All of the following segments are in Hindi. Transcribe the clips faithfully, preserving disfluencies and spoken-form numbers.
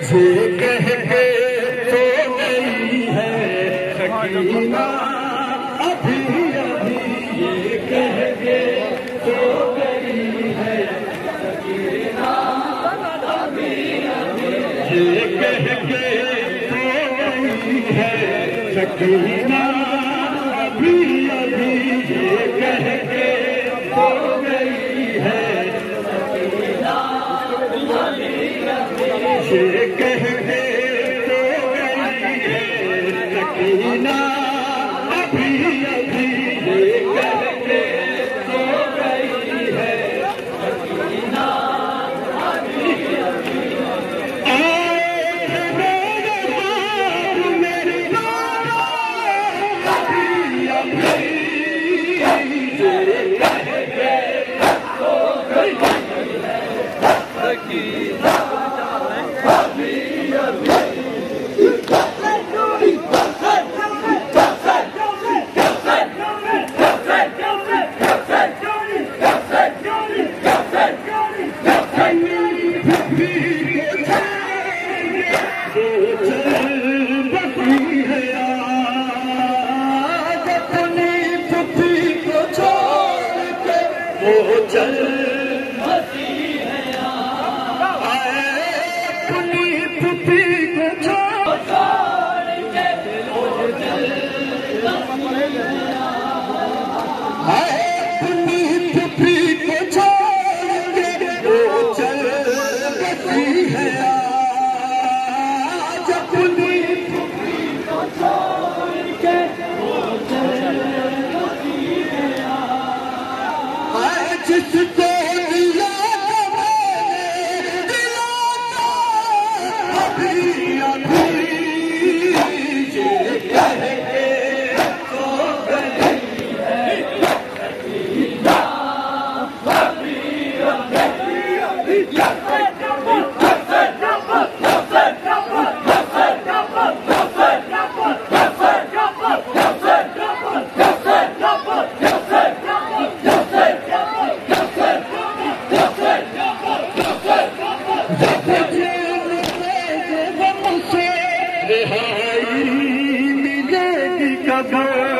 ये कह के सो गई है सकीना अभी अभी, ये कह के सो गई है सकीना अभी अभी, ये कह के सो गई है सकीना अभी अभी, ये कह के सो गई है सकीना ये कह के सो गई है सकीना अभी अभी, ये कह के सो गई है सकीना अभी अभी। आए मेरे बाप मेरी नाना अभी अभी, ये कह के सो गई है सकीना वो चल बसी है आए अपनी पुत्री को छोड़ के, वो चल आए अपनी पुत्री को छोड़ के, वो चल बसी है आज अपनी पुत्री को छोड़ के, वो चल बसी है जिसको दिया मैंने दिलाना अभी अभी, ये कह के सो गई है सकीना अभी अभी, रिहाई मिलेगी कब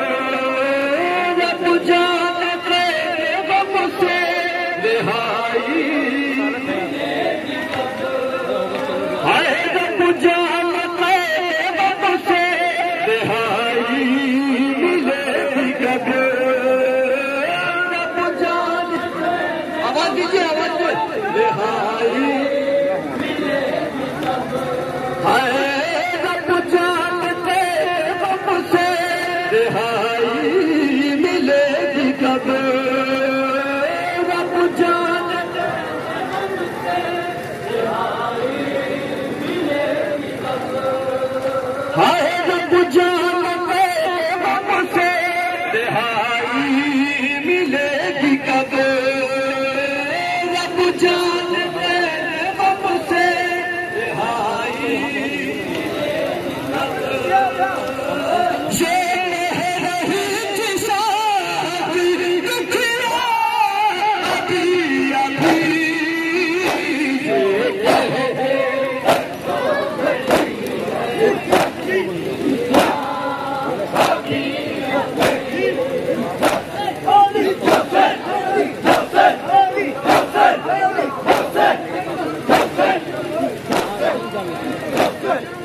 रब जानते गम से, रिहाई मिलेगी कब हाय रब जानते गम से, रिहाई मिलेगी कब रब जानते, आवाज दीजिए आवाज दीजिए, रिहाई मिलेगी कब हाय रिहाई मिलेगी कब रब जानते रिहाई मिलेगी कब, हाय रब जानते हमसे रिहाई मिलेगी कब, रब जानते हमसे रिहाई मिलेगी कब। Good.